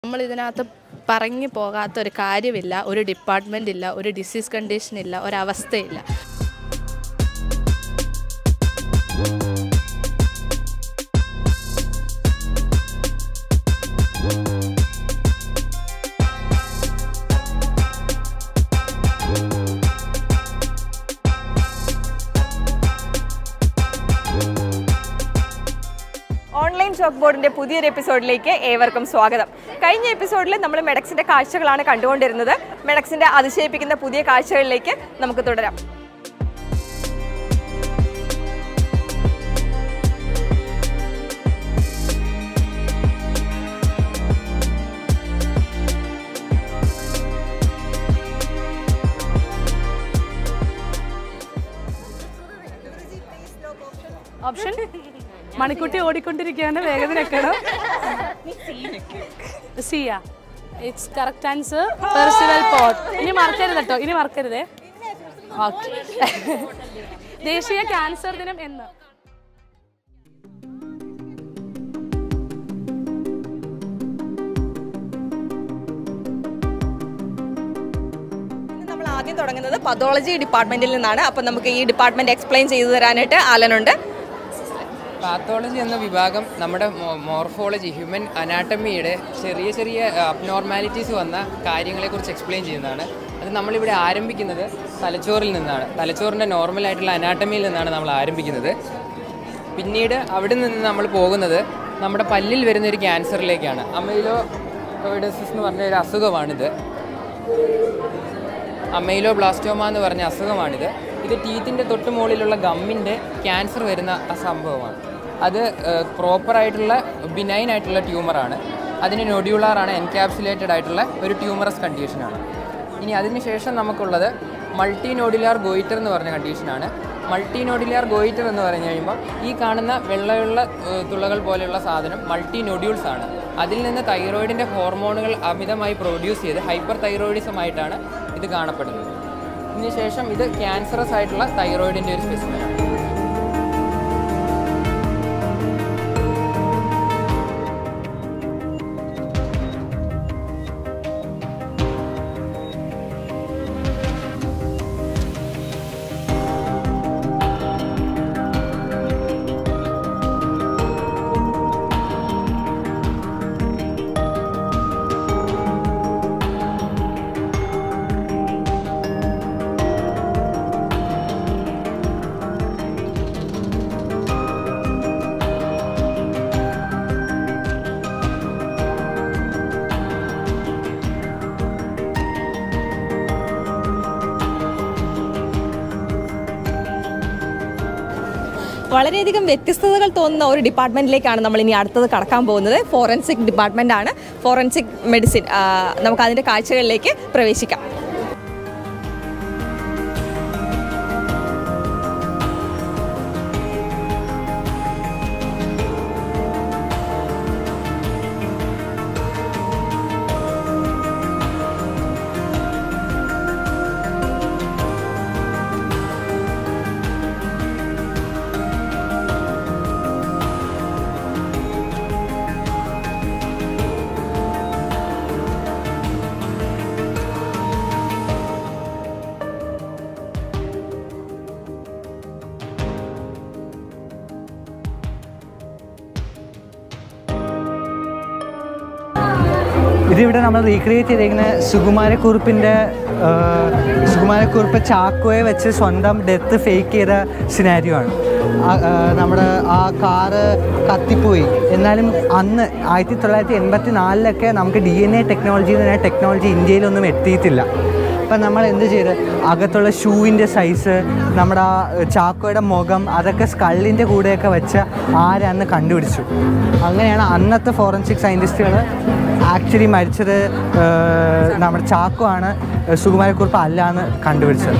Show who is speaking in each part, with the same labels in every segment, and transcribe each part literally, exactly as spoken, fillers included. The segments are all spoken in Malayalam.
Speaker 1: നമ്മൾ ഇതിനകത്ത് പറഞ്ഞു പോകാത്ത ഒരു കാര്യമില്ല, ഒരു ഡിപ്പാർട്ട്മെന്റ് ഇല്ല, ഒരു ഡിസീസ് കണ്ടീഷൻ ഇല്ല, ഒരു അവസ്ഥയില്ല.
Speaker 2: ഓൺലൈൻ ചോക്ക് ബോർഡിൻ്റെ പുതിയൊരു എപ്പിസോഡിലേക്ക് ഏവർക്കും സ്വാഗതം. കഴിഞ്ഞ എപ്പിസോഡിൽ നമ്മൾ മെഡെക്സിൻ്റെ കാഴ്ചകളാണ് കണ്ടുകൊണ്ടിരുന്നത്. മെഡെക്സിൻ്റെ അതിശയിപ്പിക്കുന്ന പുതിയ കാഴ്ചകളിലേക്ക് നമുക്ക് തുടരാം.
Speaker 1: ഓപ്ഷൻ മണിക്കുട്ടി ഓടിക്കൊണ്ടിരിക്കുകയാണ്, വേഗത്തിൽ വെക്കണം. Siya, it's correct answer. പെർസിവൽ പോട്ട്. ഇനി മറക്കരുത് കേട്ടോ, ഇനി മറക്കരുതേ. ഓക്കെ. ദേശീയ ക്യാൻസർ ദിനം എന്ന്?
Speaker 2: നമ്മൾ ആദ്യം തുടങ്ങുന്നത് പതോളജി ഡിപ്പാർട്ട്മെന്റിൽ നിന്നാണ്. അപ്പം നമുക്ക് ഈ ഡിപ്പാർട്ട്മെന്റ് എക്സ്പ്ലെയിൻ ചെയ്തു തരാനായിട്ട് ആലനുണ്ട്.
Speaker 3: പാത്തോളജി എന്ന വിഭാഗം നമ്മുടെ മോർഫോളജി, ഹ്യൂമൻ അനാട്ടമിയുടെ ചെറിയ ചെറിയ അബ്നോർമാലിറ്റീസ് വന്ന കാര്യങ്ങളെക്കുറിച്ച് എക്സ്പ്ലെയിൻ ചെയ്യുന്നതാണ്. അത് നമ്മളിവിടെ ആരംഭിക്കുന്നത് തലച്ചോറിൽ നിന്നാണ്. തലച്ചോറിൻ്റെ നോർമലായിട്ടുള്ള അനാട്ടമിയിൽ നിന്നാണ് നമ്മൾ ആരംഭിക്കുന്നത്. പിന്നീട് അവിടെ നിന്ന് നമ്മൾ പോകുന്നത് നമ്മുടെ പല്ലിൽ വരുന്ന ഒരു ക്യാൻസറിലേക്കാണ്. അമൈലോ കോയിഡോസിസ് എന്ന് പറഞ്ഞ ഒരു അസുഖമാണിത്. അമൈലോ ബ്ലാസ്റ്റോമ എന്ന് പറഞ്ഞ അസുഖമാണിത്. ഇത് ടീത്തിൻ്റെ തൊട്ട് മുകളിലുള്ള ഗമ്മിൻ്റെ ക്യാൻസർ വരുന്ന സംഭവമാണ്. അത് പ്രോപ്പറായിട്ടുള്ള ബിനൈൻ ആയിട്ടുള്ള ട്യൂമറാണ്. അതിന് നൊഡ്യൂളാറാണ്, എൻക്യാപ്സുലേറ്റഡ് ആയിട്ടുള്ള ഒരു ട്യൂമറസ് കണ്ടീഷനാണ്. ഇനി അതിനുശേഷം നമുക്കുള്ളത് മൾട്ടി നോഡുലാർ ഗോയിറ്റർ എന്ന് പറഞ്ഞ കണ്ടീഷനാണ്. മൾട്ടി നോഡുലാർ ഗോയിറ്റർ എന്ന് പറഞ്ഞു കഴിയുമ്പോൾ ഈ കാണുന്ന വെള്ളയുള്ള തുളകൾ പോലെയുള്ള സാധനം മൾട്ടി നൊഡ്യൂൾസ് ആണ്. അതിൽ നിന്ന് തൈറോയിഡിൻ്റെ ഹോർമോണുകൾ അമിതമായി പ്രൊഡ്യൂസ് ചെയ്ത് ഹൈപ്പർ തൈറോയിഡിസമായിട്ടാണ് ഇത് കാണപ്പെടുന്നത്. ഇതിനുശേഷം ഇത് ക്യാൻസറസ് ആയിട്ടുള്ള തൈറോയിഡിൻ്റെ ഒരു സ്പെസിമെനാണ്.
Speaker 2: വളരെയധികം വ്യത്യസ്തതകൾ തോന്നുന്ന ഒരു ഡിപ്പാർട്ട്മെന്റിലേക്കാണ് നമ്മൾ ഇനി അടുത്തത് കടക്കാൻ പോകുന്നത്. ഫോറൻസിക് ഡിപ്പാർട്ട്മെന്റ് ആണ്. Forensic medicine. നമുക്ക് അതിൻ്റെ കാഴ്ചകളിലേക്ക് പ്രവേശിക്കാം.
Speaker 4: ഇതിവിടെ നമ്മൾ റീക്രിയേറ്റ് ചെയ്തിരിക്കുന്ന സുകുമാരക്കുറുപ്പിൻ്റെ സുകുമാരക്കുറുപ്പ് ചാക്കോയെ വെച്ച് സ്വന്തം ഡെത്ത് ഫേക്ക് ചെയ്ത സിനാരിയോ ആണ്. നമ്മുടെ ആ കാറ് കത്തിപ്പോയി. എന്നാലും അന്ന് ആയിരത്തി തൊള്ളായിരത്തി എൺപത്തി നാലിലൊക്കെ നമുക്ക് ഡി എൻ എ ടെക്നോളജി എന്ന് പറഞ്ഞാൽ ടെക്നോളജി ഇന്ത്യയിലൊന്നും എത്തിയിട്ടില്ല. അപ്പം നമ്മൾ എന്ത് ചെയ്ത് അകത്തുള്ള ഷൂവിൻ്റെ സൈസ്, നമ്മുടെ ആ ചാക്കോയുടെ മുഖം, അതൊക്കെ സ്കള്ളിൻ്റെ കൂടെയൊക്കെ വെച്ച് ആരന്ന് കണ്ടുപിടിച്ചു. അങ്ങനെയാണ് അന്നത്തെ ഫോറൻസിക് സയൻറ്റിസ്റ്റുകൾ ആക്ച്വലി മരിച്ചത് നമ്മുടെ ചാക്കോ ആണ്, സുകുമാരക്കുറുപ്പ് അല്ല എന്ന് കണ്ടുപിടിച്ചത്.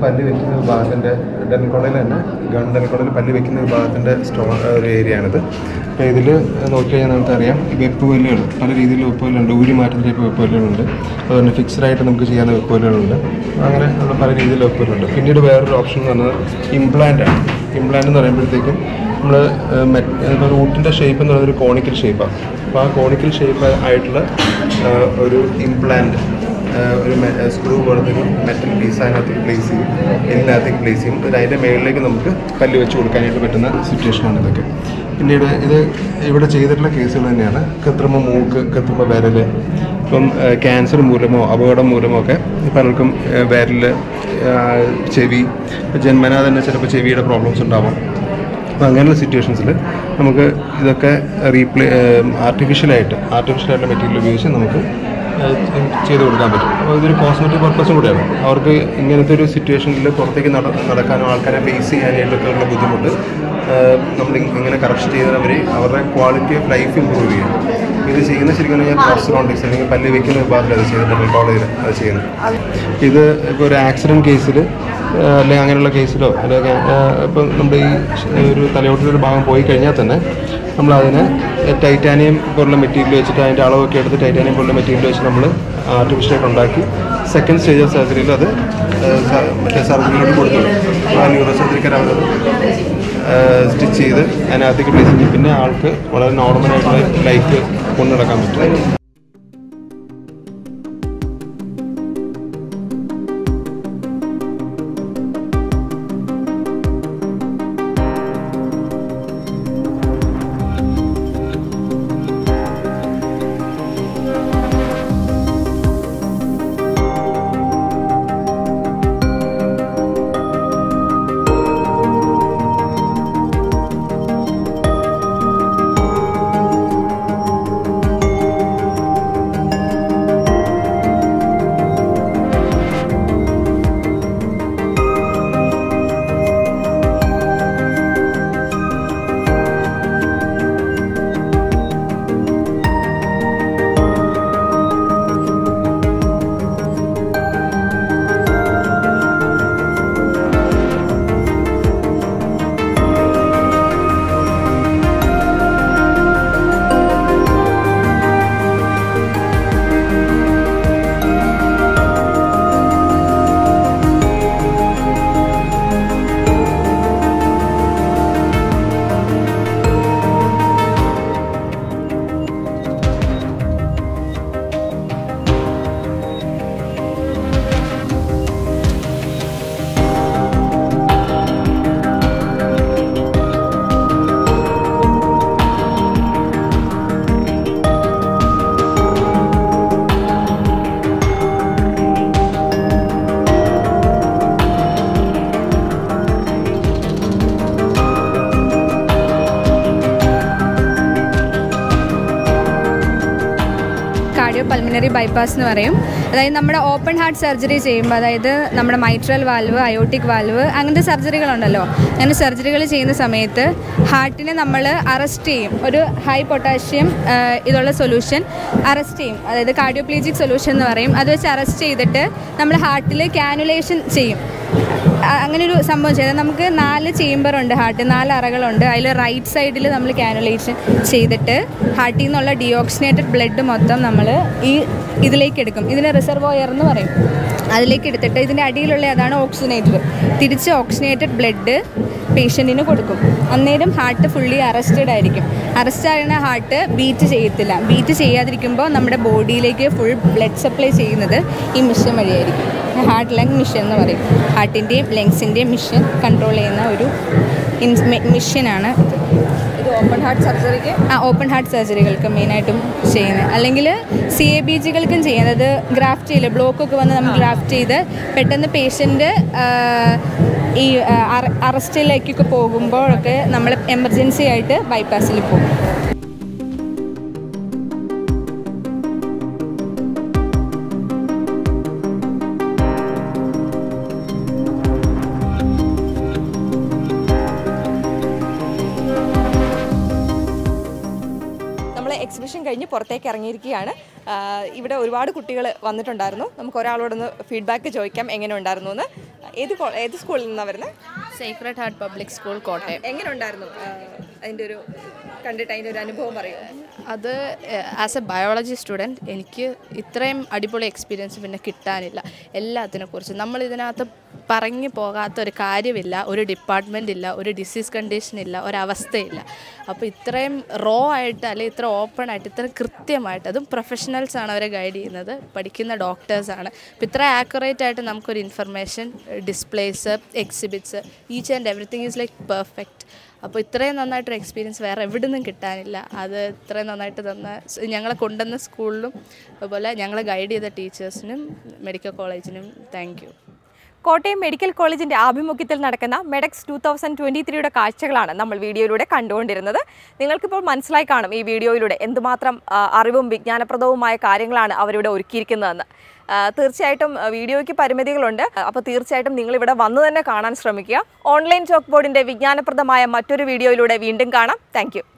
Speaker 5: പല്ല് വെക്കുന്ന വിഭാഗത്തിൻ്റെ ഡെന്റൽ കോളേജിൽ തന്നെ ഗവൺമെൻറ് ഡെന്റൽ കോളേജിൽ പല്ല് വെക്കുന്ന വിഭാഗത്തിൻ്റെ സ്റ്റോ ഒരു ഏരിയയാണിത്. അപ്പോൾ ഇതിൽ നോക്കിക്കഴിഞ്ഞാൽ നമുക്കറിയാം വെപ്പ് പല്ലുകൾ പല രീതിയിലുള്ള വെപ്പ് പല്ലുണ്ട്. ഊരി മാറ്റുന്ന ടൈപ്പ് വെപ്പ് പല്ലുകളുണ്ട്. അതുപോലെ ഫിക്സ്ഡായിട്ട് നമുക്ക് ചെയ്യാവുന്ന വെപ്പ് പല്ലുകളുണ്ട്. അങ്ങനെ ഉള്ള പല രീതിയിലുള്ള വെപ്പ് പല്ലുണ്ട്. പിന്നീട് വേറൊരു ഓപ്ഷൻ എന്ന് പറയുന്നത് ഇംപ്ലാന്റ് ആണ്. ഇംപ്ലാന്റ് എന്ന് പറയുമ്പോഴത്തേക്കും നമ്മൾ ഇപ്പോൾ റൂട്ടിൻ്റെ ഷേപ്പ് എന്ന് പറയുന്നത് ഒരു കോണിക്കൽ ഷേപ്പാണ്. അപ്പോൾ ആ കോണിക്കൽ ഷേപ്പ് ആയിട്ടുള്ള ഒരു ഇംപ്ലാന്റ് ഒരു സ്ക്രൂ പോലത്തെ ഒരു മെറ്റൽ പീസ് അതിനകത്തേക്ക് പ്ലേസ് ചെയ്യും, എല്ലിനകത്തേക്ക് പ്ലേസ് ചെയ്യും. ഇത് അതിൻ്റെ മേളിലേക്ക് നമുക്ക് പല്ല് വെച്ച് കൊടുക്കാനായിട്ട് പറ്റുന്ന സിറ്റുവേഷനാണ് ഇതൊക്കെ. പിന്നീട് ഇത് ഇവിടെ ചെയ്തിട്ടുള്ള കേസുകൾ തന്നെയാണ് കൃത്രിമ മൂക്ക്, കൃത്രിമ വിരൽ. ഇപ്പം ക്യാൻസർ മൂലമോ അപകടം മൂലമോ ഒക്കെ പലർക്കും വിരൽ, ചെവി, ജന്മനാ തന്നെ ചിലപ്പോൾ ചെവിയുടെ പ്രോബ്ലംസ് ഉണ്ടാവാം. അപ്പോൾ അങ്ങനെയുള്ള സിറ്റുവേഷൻസിൽ നമുക്ക് ഇതൊക്കെ റീപ്ലേ ആർട്ടിഫിഷ്യലായിട്ട് ആർട്ടിഫിഷ്യലായിട്ടുള്ള മെറ്റീരിയൽ ഉപയോഗിച്ച് നമുക്ക് ചെയ്ത് കൊടുക്കാൻ പറ്റും. അപ്പോൾ ഇതൊരു കോസ്മെറ്റിക് പർപ്പസും കൂടെയാണ്. അവർക്ക് ഇങ്ങനത്തെ ഒരു സിറ്റുവേഷനിൽ പുറത്തേക്ക് നട നടക്കാനോ ആൾക്കാരെ ഫേസ് ചെയ്യാനായിട്ടൊക്കെ ഉള്ള ബുദ്ധിമുട്ട് നമ്മൾ ഇങ്ങനെ കറക്ഷൻ ചെയ്തവർ അവരുടെ ക്വാളിറ്റി ഓഫ് ലൈഫ് ഇമ്പ്രൂവ് ചെയ്യും. ഇത് ചെയ്യുന്ന ശരിക്കും ഞാൻ പ്രോസ്റ്റോഡോണ്ടിക്സ് അല്ലെങ്കിൽ പല്ല് വയ്ക്കുന്ന വിഭാഗത്തിൽ അത് ചെയ്യുന്നത്, ഡെന്റൽ കോളേജിൽ അത് ചെയ്യുന്നത്. ഇത് ഇപ്പോൾ ഒരു ആക്സിഡൻറ്റ് കേസിൽ അല്ലെങ്കിൽ അങ്ങനെയുള്ള കേസിലോ അല്ലെങ്കിൽ ഇപ്പോൾ നമ്മുടെ ഈ ഒരു തലയോട്ടിലൊരു ഭാഗം പോയി കഴിഞ്ഞാൽ തന്നെ നമ്മളതിനെ ടൈറ്റാനിയം പോലുള്ള മെറ്റീരിയൽ വെച്ചിട്ട് അതിൻ്റെ അളവൊക്കെ എടുത്ത് ടൈറ്റാനിയം പോലുള്ള മെറ്റീരിയൽ വെച്ച് നമ്മൾ ആർട്ടിഫിഷ്യലായിട്ട് ഉണ്ടാക്കി സെക്കൻഡ് സ്റ്റേജ് ഓഫ് സർജറിയിൽ അത് മറ്റേ സർജറിയിലോട്ട് കൊടുത്തു. ആ ന്യൂറോ സർജറിക്കാർ അവരത് സ്റ്റിച്ച് ചെയ്ത് അതിനകത്തേക്ക് പ്ലേസ് ചെയ്യും. പിന്നെ ആൾക്ക് വളരെ നോർമലായിട്ടുള്ള ലൈഫ് കൊണ്ടു നടക്കാൻ പറ്റും.
Speaker 2: പൾമിനറി ബൈപ്പാസ് എന്ന് പറയും. അതായത് നമ്മുടെ ഓപ്പൺ ഹാർട്ട് സർജറി ചെയ്യുമ്പോൾ, അതായത് നമ്മുടെ മൈട്രൽ വാൽവ്, അയോട്ടിക് വാൽവ്, അങ്ങനത്തെ സർജറികളുണ്ടല്ലോ. അങ്ങനെ സർജറികൾ ചെയ്യുന്ന സമയത്ത് ഹാർട്ടിനെ നമ്മൾ അറസ്റ്റ് ചെയ്യും. ഒരു ഹൈ പൊട്ടാഷ്യം ഇതുള്ള സൊല്യൂഷൻ അറസ്റ്റ് ചെയ്യും. അതായത് കാർഡിയോപ്ലീജിക് സൊല്യൂഷൻ എന്ന് പറയും. അത് വെച്ച് അറസ്റ്റ് ചെയ്തിട്ട് നമ്മൾ ഹാർട്ടിൽ കാനുലേഷൻ ചെയ്യും. അങ്ങനൊരു സംഭവം ചെയ്താൽ നമുക്ക് നാല് ചേംബറുണ്ട്, ഹാർട്ട് നാല് അറകളുണ്ട്. അതിൽ റൈറ്റ് സൈഡിൽ നമ്മൾ കാനുലേഷൻ ചെയ്തിട്ട് ഹാർട്ടിൽ നിന്നുള്ള ഡിയോക്സിനേറ്റഡ് ബ്ലഡ് മൊത്തം നമ്മൾ ഈ ഇതിലേക്ക് എടുക്കും. ഇതിന് റിസർവോയർ എന്ന് പറയും. അതിലേക്ക് എടുത്തിട്ട് ഇതിൻ്റെ അടിയിലുള്ള അതാണ് ഓക്സിജനേറ്റഡ്. തിരിച്ച് ഓക്സിജനേറ്റഡ് ബ്ലഡ് പേഷ്യൻറ്റിന് കൊടുക്കും. അന്നേരം ഹാർട്ട് ഫുള്ളി അറസ്റ്റഡ് ആയിരിക്കും. അറസ്റ്റ് ആകുന്ന ഹാർട്ട് ബീറ്റ് ചെയ്യത്തില്ല. ബീറ്റ് ചെയ്യാതിരിക്കുമ്പോൾ നമ്മുടെ ബോഡിയിലേക്ക് ഫുൾ ബ്ലഡ് സപ്ലൈ ചെയ്യുന്നത് ഈ മിഷൻ വഴിയായിരിക്കും. ഹാർട്ട് ലങ് മിഷൻ എന്ന് പറയും. ഹാർട്ടിൻ്റെയും ലങ്സിൻ്റെയും മിഷൻ കൺട്രോൾ ചെയ്യുന്ന ഒരു മിഷനാണ് ഇത്. ഓപ്പൺ ഹാർട്ട് സർജറിക്ക് ആ ഓപ്പൺ ഹാർട്ട് സർജറികൾക്ക് മെയിനായിട്ടും ചെയ്യുന്നത്. അല്ലെങ്കിൽ സി എ ബി ജികൾക്കും ചെയ്യുന്നത്. ഗ്രാഫ്റ്റ് ചെയ്യില്ല, ബ്ലോക്കൊക്കെ വന്ന് നമ്മൾ ഗ്രാഫ്റ്റ് ചെയ്ത് പെട്ടെന്ന് പേഷ്യൻ്റ് ഈ അറസ്റ്റിലേക്കൊക്കെ പോകുമ്പോഴൊക്കെ നമ്മൾ എമർജൻസി ആയിട്ട് ബൈപ്പാസിൽ പോകും.
Speaker 6: എക്സിബിഷൻ കഴിഞ്ഞ് പുറത്തേക്ക് ഇറങ്ങിയിരിക്കുകയാണ്. ഇവിടെ ഒരുപാട് കുട്ടികൾ വന്നിട്ടുണ്ടായിരുന്നു. നമുക്ക് ഒരാളോടൊന്ന് ഫീഡ്ബാക്ക് ചോദിക്കാം എങ്ങനെ ഉണ്ടായിരുന്നു എന്ന്. ഏത് ഏത് സ്കൂളിൽ നിന്നാണ് വരുന്നത്?
Speaker 1: Sacred heart public school, Kottayam.
Speaker 6: എങ്ങനെ ഉണ്ടായിരുന്നു അതിൻ്റെ ഒരു കണ്ടിട്ട് അതിൻ്റെ ഒരു അനുഭവം പറയുമോ?
Speaker 1: അത് ആസ് എ ബയോളജി സ്റ്റുഡൻറ്റ് എനിക്ക് ഇത്രയും അടിപൊളി എക്സ്പീരിയൻസ് പിന്നെ കിട്ടാനില്ല. എല്ലാത്തിനെക്കുറിച്ച് നമ്മൾ ഇതിനകത്ത് പറഞ്ഞു പോകാത്ത ഒരു കാര്യമില്ല, ഒരു ഡിപ്പാർട്ട്മെൻ്റ് ഇല്ല, ഒരു ഡിസീസ് കണ്ടീഷൻ ഇല്ല, ഒരവസ്ഥയില്ല. അപ്പോൾ ഇത്രയും റോ ആയിട്ട് അല്ലെങ്കിൽ ഇത്ര ഓപ്പൺ ആയിട്ട് ഇത്ര കൃത്യമായിട്ട്, അതും പ്രൊഫഷണൽസാണ് അവരെ ഗൈഡ് ചെയ്യുന്നത്, പഠിക്കുന്ന ഡോക്ടേഴ്സാണ്. അപ്പോൾ ഇത്ര ആക്യുറേറ്റ് ആയിട്ട് നമുക്കൊരു information, displays, exhibits, each and everything is like perfect. അപ്പോൾ ഇത്രയും നന്നായിട്ടൊരു എക്സ്പീരിയൻസ് വേറെ എവിടെ നിന്നും കിട്ടാനില്ല. അത് ഇത്രയും നന്നായിട്ട് തന്ന ഞങ്ങളെ കൊണ്ടുവന്ന സ്കൂളിലും അതുപോലെ ഞങ്ങളെ ഗൈഡ് ചെയ്ത ടീച്ചേഴ്സിനും മെഡിക്കൽ കോളേജിനും താങ്ക് യു.
Speaker 6: കോട്ടയം മെഡിക്കൽ കോളേജിൻ്റെ ആഭിമുഖ്യത്തിൽ നടക്കുന്ന മെഡെക്സ് ടു തൗസൻഡ് ട്വൻറ്റി ത്രീയുടെ കാഴ്ചകളാണ് നമ്മൾ വീഡിയോയിലൂടെ കണ്ടുകൊണ്ടിരുന്നത്. നിങ്ങൾക്കിപ്പോൾ മനസ്സിലായി കാണും ഈ വീഡിയോയിലൂടെ എന്തുമാത്രം അറിവും വിജ്ഞാനപ്രദവുമായ കാര്യങ്ങളാണ് അവരിവിടെ ഒരുക്കിയിരിക്കുന്നതെന്ന്. തീർച്ചയായിട്ടും വീഡിയോയ്ക്ക് പരിമിതികളുണ്ട്. അപ്പോൾ തീർച്ചയായിട്ടും നിങ്ങളിവിടെ വന്നു തന്നെ കാണാൻ ശ്രമിക്കുക. ഓൺലൈൻ ചോക്ക് ബോർഡിൻ്റെ വിജ്ഞാനപ്രദമായ മറ്റൊരു വീഡിയോയിലൂടെ വീണ്ടും കാണാം. താങ്ക്